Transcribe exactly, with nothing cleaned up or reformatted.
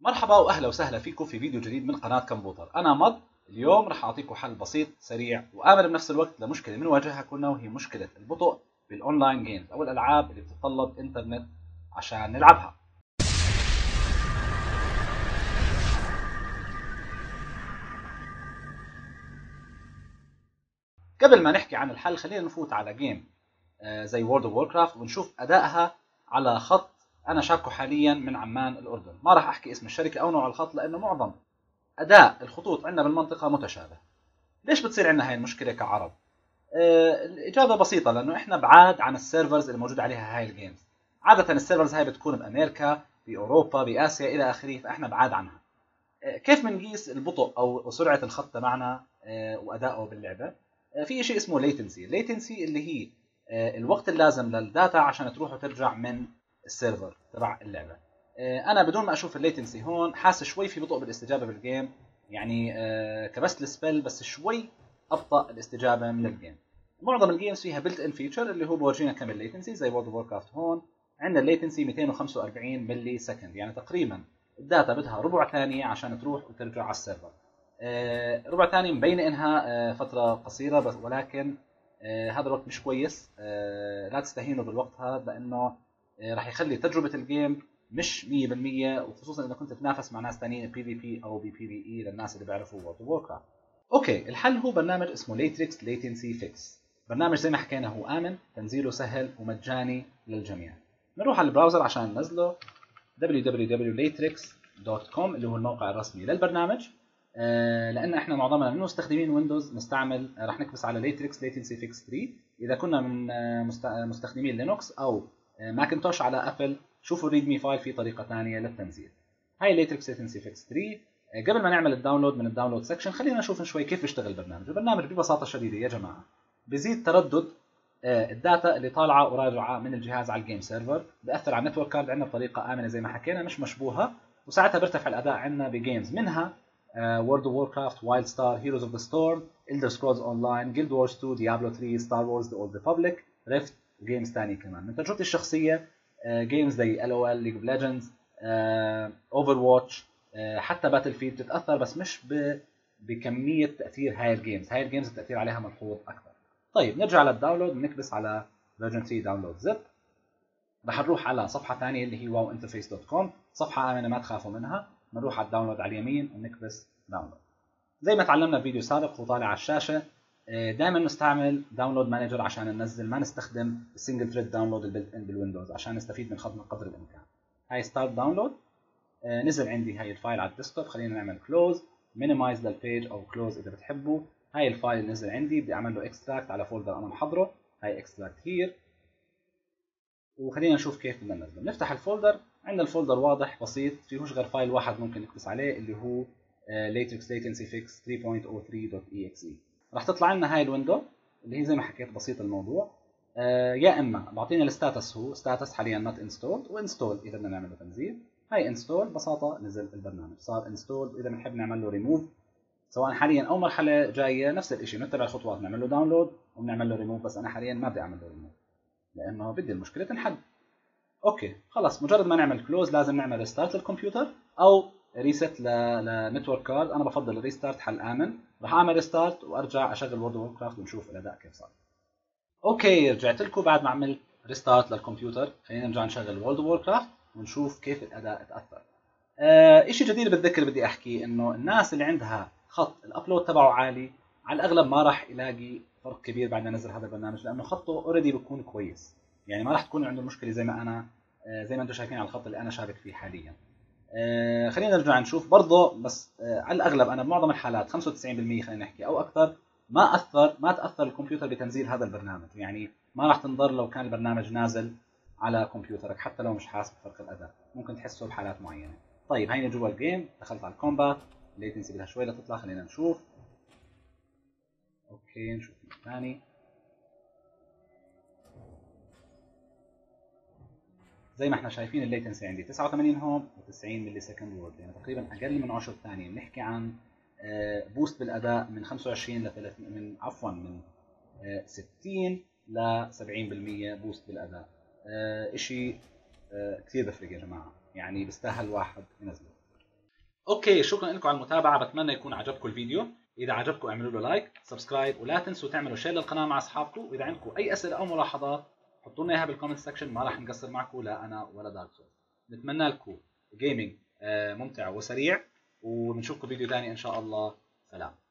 مرحبا واهلا وسهلا فيكم في فيديو جديد من قناة كمبوتر. انا مض. اليوم راح اعطيكم حل بسيط سريع وامن بنفس الوقت لمشكلة بنواجهها كلنا، وهي مشكلة البطء بالاونلاين جيمز او الالعاب اللي بتتطلب انترنت عشان نلعبها. قبل ما نحكي عن الحل خلينا نفوت على جيم زي وورد اوف ووركرافت ونشوف ادائها على خط انا شاركه حاليا من عمان الاردن. ما راح احكي اسم الشركة او نوع الخط لانه معظم اداء الخطوط عندنا بالمنطقة متشابه. ليش بتصير عندنا هاي المشكلة كعرب؟ آه الإجابة بسيطة، لأنه إحنا بعاد عن السيرفرز اللي موجودة عليها هاي الجيمز. عادة السيرفرز هاي بتكون بأمريكا، بأوروبا، بآسيا إلى آخره، فإحنا بعاد عنها. آه كيف بنقيس البطء أو سرعة الخط تبعنا آه وأدائه باللعبة؟ آه في شيء اسمه latency. latency اللي هي آه الوقت اللازم للداتا عشان تروح وترجع من السيرفر تبع اللعبة. آه أنا بدون ما أشوف الليتنسي هون حاسس شوي في بطء بالاستجابة بالجيم، يعني آه كبست السبل بس شوي ابطا الاستجابه من الجيم. معظم الجيمز فيها بيلت ان فيتشر اللي هو بورجينا كم الليتنسي، زي وورد اوف ووركرافت هون عندنا الليتنسي مئتين وخمسة وأربعين ملي سكند، يعني تقريبا الداتا بدها ربع ثانيه عشان تروح وترجع على السيرفر. آه ربع ثانيه مبينه انها آه فتره قصيره بس، ولكن آه هذا الوقت مش كويس. آه لا تستهينوا بالوقت هذا لانه آه راح يخلي تجربه الجيم مش مية بالمية، وخصوصا اذا كنت تنافس مع ناس ثانيين بي في بي او بي بي بي اي للناس اللي بيعرفوا وورد اوف ووركرافت. اوكي، الحل هو برنامج اسمه ليتريكس ليتنسي فيكس. برنامج زي ما حكينا هو امن، تنزيله سهل ومجاني للجميع. نروح على البراوزر عشان ننزله دبليو دبليو دبليو دوت ليتريكس دوت كوم اللي هو الموقع الرسمي للبرنامج. آه لان احنا معظمنا من مستخدمين ويندوز نستعمل آه راح نكبس على ليتريكس ليتنسي فيكس ثلاثة. اذا كنا من آه مستخدمين لينوكس او آه ماكنتوش على ابل، شوفوا الريد مي فايل في طريقه ثانيه للتنزيل. هاي ليتريكس ليتنسي فيكس ثلاثة. قبل ما نعمل الداونلود من الداونلود سكشن خلينا نشوف شوي كيف بيشتغل البرنامج. البرنامج ببساطه شديده يا جماعه بزيد تردد الداتا اللي طالعه وراجعه من الجهاز على الجيم سيرفر، بأثر على النتورك كارد عندنا بطريقه امنه زي ما حكينا مش مشبوهه، وساعتها بيرتفع الاداء عندنا بجيمز منها وورد اوف ووركرافت، وايلد ستار، هيروز اوف ذا ستورم، إلدر سكرولز اونلاين، جيلد وورز اثنين، ديابلو ثلاثة، ستار وورز ذا اولد ريبابليك، ريفت، وجيمز ثانيه كمان. من تجربتي الشخصيه جيمز زي ال او ال، ليج اوف ليجندز، اوفر واتش، حتى باتل فيلد بتتاثر بس مش ب... بكميه تاثير هاي الجيمز. هاي الجيمز التاثير عليها ملحوظ اكثر. طيب نرجع للداونلود، نكبس على فيرجن ثلاثة داونلود زب. رح نروح على صفحه ثانيه اللي هي واو انترفيس دوت كوم، صفحه امنه ما تخافوا منها. بنروح على الداونلود على اليمين ونكبس داونلود. زي ما تعلمنا بفيديو سابق وطالع على الشاشه، دائما نستعمل داونلود مانجر عشان ننزل، ما نستخدم السنجل ثريد داونلود البلت ان بالويندوز عشان نستفيد من خدمه قدر الامكان. هاي ستارت داونلود. نزل عندي هاي الفايل على الديسكتوب، خلينا نعمل كلوز، مينيمايز للبيج او كلوز اذا بتحبوا. هاي الفايل نزل عندي، بدي اعمل له اكستراكت على فولدر انا محضره. هاي اكستراكت هير، وخلينا نشوف كيف بدنا ننزله. نفتح الفولدر، عندنا الفولدر واضح بسيط، فيهوش غير فايل واحد ممكن نكبس عليه اللي هو ليتريكس ليتنسي فيكس ثلاثة نقطة صفر ثلاثة دوت إي إكس إي. راح تطلع لنا هاي الويندو اللي هي زي ما حكيت بسيط الموضوع. آه يا اما بعطينا الستاتس، هو ستاتس حاليا نوت انستولد، وانستول اذا بدنا نعمل له تنزيل. هاي انستول ببساطه نزل البرنامج صار انستول. اذا بنحب نعمل له ريموف سواء حاليا او مرحله جايه نفس الشيء، بنتبع الخطوات، نعمل له داونلود وبنعمل له ريموف. بس انا حاليا ما بدي اعمل له ريموف لانه بدي المشكله تنحل. اوكي خلص، مجرد ما نعمل كلوز لازم نعمل ريستارت للكمبيوتر او ريست لنتورك كارد. انا بفضل الريستارت حل امن. راح اعمل ريستارت وارجع اشغل وورد اوف ووركرافت ونشوف الاداء كيف صار. اوكي رجعت لكم بعد ما عملت ريستارت للكمبيوتر. خلينا نرجع نشغل وورد اوف ووركرافت ونشوف كيف الاداء تاثر. آه شيء جديد بالذكر بدي احكي انه الناس اللي عندها خط الابلود تبعه عالي على الاغلب ما راح يلاقي فرق كبير بعد ما نزل هذا البرنامج، لانه خطه اوريدي بيكون كويس، يعني ما راح تكون عنده مشكله زي ما انا آه زي ما انتم شايفين على الخط اللي انا شابك فيه حاليا. آه خلينا نرجع نشوف برضه، بس آه على الاغلب انا بمعظم الحالات خمسة وتسعين بالمية خلينا نحكي او اكثر ما اثر ما تاثر الكمبيوتر بتنزيل هذا البرنامج، يعني ما راح تنضر لو كان البرنامج نازل على كمبيوترك حتى لو مش حاسس بفرق الاداء، ممكن تحسه بحالات معينه. طيب هينا جوا الجيم، دخلت على الكومبات، الليتنسي بدها شوي لتطلع. خلينا نشوف. اوكي نشوف ثاني. زي ما احنا شايفين الليتنسي عندي تسعة وثمانين هوم و90 ملي سكند وورد، يعني تقريبا اقل من عشر ثانيه. بنحكي عن بوست بالاداء من خمسة وعشرين ل ثلاثين، من عفوا من ستين ل سبعين بالمية بوست بالاداء. اشي كثير بفرق يا جماعه، يعني بيستاهل واحد ينزله. اوكي، شكرا لكم على المتابعه، بتمنى يكون عجبكم الفيديو. اذا عجبكم اعملوا له لايك سبسكرايب، ولا تنسوا تعملوا شير للقناه مع اصحابكم. واذا عندكم اي اسئله او ملاحظات حطوا لنا اياها بالكومنت سكشن، ما راح نقصر معكم لا انا ولا دارك سولز. نتمنى لكم جيمنج ممتع وسريع، ونشوفكم فيديو ثاني ان شاء الله. سلام.